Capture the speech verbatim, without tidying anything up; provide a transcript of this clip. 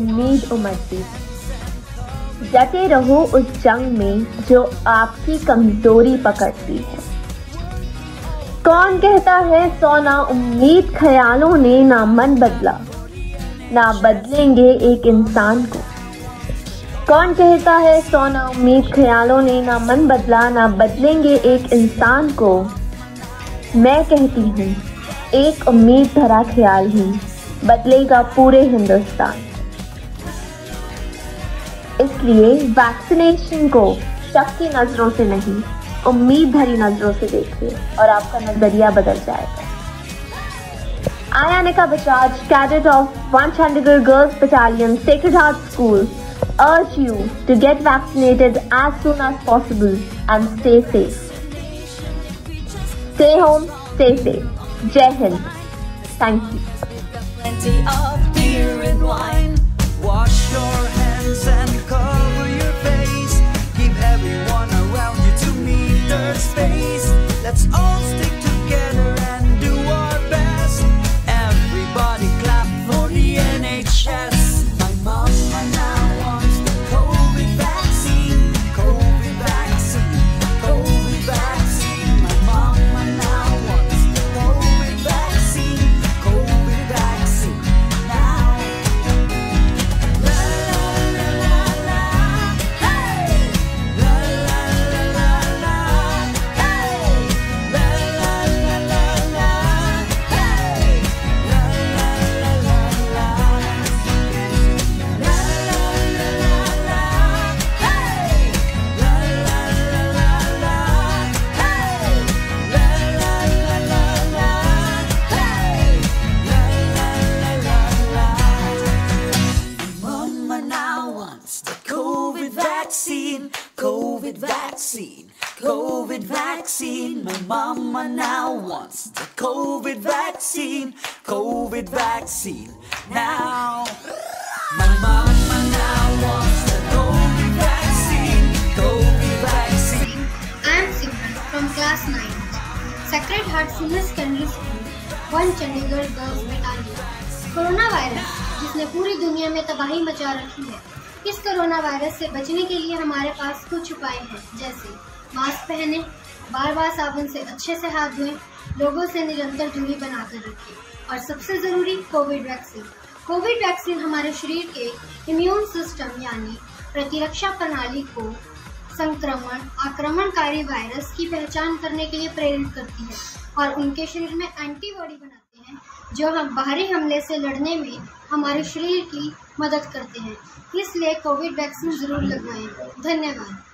उम्मीद उमड़ती है। डटे रहो उस जंग में जो आपकी कमजोरी पकड़ती है। कौन कहता है सौ ना उम्मीद ख्यालों ने ना मन बदला, ना बदलेंगे एक इंसान को। कौन कहता है सौ ना उम्मीद ख्यालों ने ना मन बदला, ना बदलेंगे एक इंसान को। मैं कहती हूँ एक उम्मीद भरा ख्याल ही बदलेगा पूरे हिंदुस्तान। इसलिए वैक्सीनेशन को शक की नजरों से नहीं, उम्मीद भरी नजरों से देखिए और आपका नजरिया बदल जाएगा। I, Anika Bajaj, cadet of one Chandigarh Girls Battalion, Sacred Heart School, urge you to get vaccinated as soon as possible and stay safe. Stay home, stay safe. Jai Hind. Thank you. Plenty of beer and wine. Wash your hands and cover your face. Give everyone around you two meter space. Let's all stick together and do our best. Everybody clap for the N H S. My mama now wants the COVID vaccine. COVID vaccine. COVID vaccine. My mama now wants the COVID vaccine. COVID vaccine. Now. La la la la la. Hey. La la la la la. Hey. La la la la la. Hey. La la la la la. La la la la la. Hey. La la la la la. Hey. La la la la la. Hey. La la la la la. Mama now wants the COVID vaccine. COVID vaccine. COVID vaccine. My mama now wants the COVID vaccine. COVID vaccine. Now. My mama now wants the COVID vaccine. COVID vaccine. I am Simran from class ninth, Sacred Heart Senior Secondary School, one Chandigarh Girls Battalion। Corona virus जिसने पूरी दुनिया में तबाही मचा रखी है, इस corona virus से बचने के लिए हमारे पास कुछ उपाय हैं, जैसे मास्क पहने, बार बार साबुन से अच्छे से हाथ धोएं, लोगों से निरंतर दूरी बनाकर रखें और सबसे जरूरी कोविड वैक्सीन। कोविड वैक्सीन हमारे शरीर के इम्यून सिस्टम यानी प्रतिरक्षा प्रणाली को संक्रमण आक्रमणकारी वायरस की पहचान करने के लिए प्रेरित करती है और उनके शरीर में एंटीबॉडी बनाते हैं जो हम बाहरी हमले से लड़ने में हमारे शरीर की मदद करते हैं। इसलिए कोविड वैक्सीन जरूर लगवाएं। धन्यवाद।